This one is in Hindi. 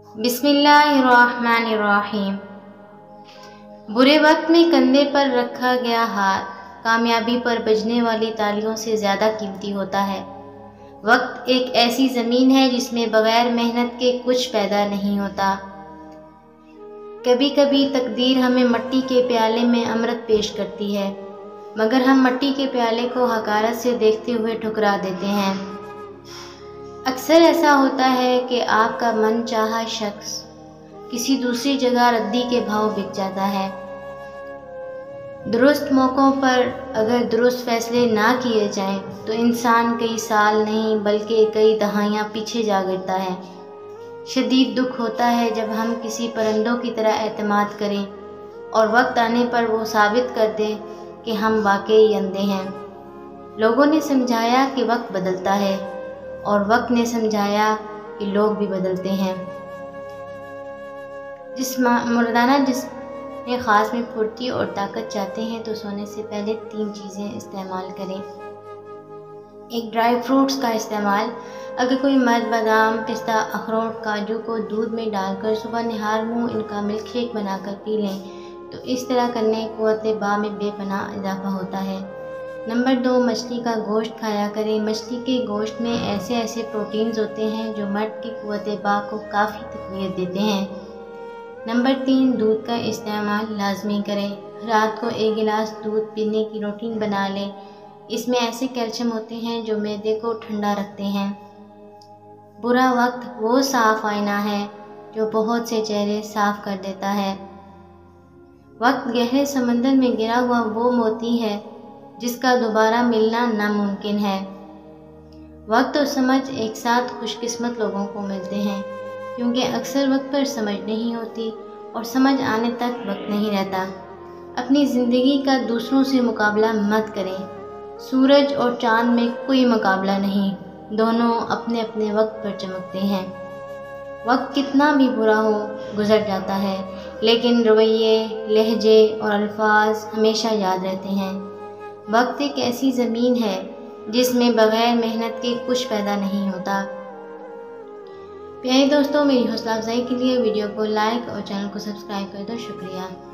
बिस्मिल्लाहिर्रहमानिर्रहीम। बुरे वक्त में कंधे पर रखा गया हाथ कामयाबी पर बजने वाली तालियों से ज़्यादा कीमती होता है। वक्त एक ऐसी ज़मीन है जिसमें बग़ैर मेहनत के कुछ पैदा नहीं होता। कभी कभी तकदीर हमें मिट्टी के प्याले में अमृत पेश करती है, मगर हम मिट्टी के प्याले को हकारत से देखते हुए ठुकरा देते हैं। अक्सर ऐसा होता है कि आपका मन चाहा शख्स किसी दूसरी जगह रद्दी के भाव बिक जाता है। दुरुस्त मौक़ों पर अगर दुरुस्त फैसले ना किए जाएं तो इंसान कई साल नहीं बल्कि कई दहाइयाँ पीछे जा गिरता है। शदीद दुख होता है जब हम किसी परिंदों की तरह एतमाद करें और वक्त आने पर वो साबित कर दे कि हम वाकई अंधे हैं। लोगों ने समझाया कि वक्त बदलता है और वक्त ने समझाया कि लोग भी बदलते हैं। मुर्दाना जिसमें ख़ास में फुर्ती और ताकत चाहते हैं तो सोने से पहले 3 चीज़ें इस्तेमाल करें। एक, ड्राई फ्रूट्स का इस्तेमाल। अगर कोई मर्द बादाम, पिस्ता, अखरोट, काजू को दूध में डालकर सुबह निहार मुँह इनका मिल्क शेक बनाकर पी लें तो इस तरह करने क़ुव्वत बा में बेपनाह इजाफा होता है। नंबर 2, मछली का गोश्त खाया करें। मछली के गोश्त में ऐसे प्रोटीन्स होते हैं जो मर्द की क़ुव्वत बा को काफ़ी तक़वियत देते हैं। नंबर 3, दूध का इस्तेमाल लाजमी करें। रात को 1 गिलास दूध पीने की रूटीन बना लें। इसमें ऐसे कैल्शियम होते हैं जो मैदे को ठंडा रखते हैं। बुरा वक्त वो साफ़ आईना है जो बहुत से चेहरे साफ़ कर देता है। वक्त गहरे समंदर में गिरा हुआ वो मोती है जिसका दोबारा मिलना नामुमकिन है। वक्त और समझ एक साथ खुशकिस्मत लोगों को मिलते हैं, क्योंकि अक्सर वक्त पर समझ नहीं होती और समझ आने तक वक्त नहीं रहता। अपनी ज़िंदगी का दूसरों से मुकाबला मत करें। सूरज और चाँद में कोई मुकाबला नहीं, दोनों अपने अपने वक्त पर चमकते हैं। वक्त कितना भी बुरा हो गुज़र जाता है, लेकिन रवैये, लहजे और अल्फाज हमेशा याद रहते हैं। वक्त एक ऐसी ज़मीन है जिसमें बग़ैर मेहनत के कुछ पैदा नहीं होता। प्यारे दोस्तों, मेरी हौसला अफजाई के लिए वीडियो को लाइक और चैनल को सब्सक्राइब कर दो। शुक्रिया।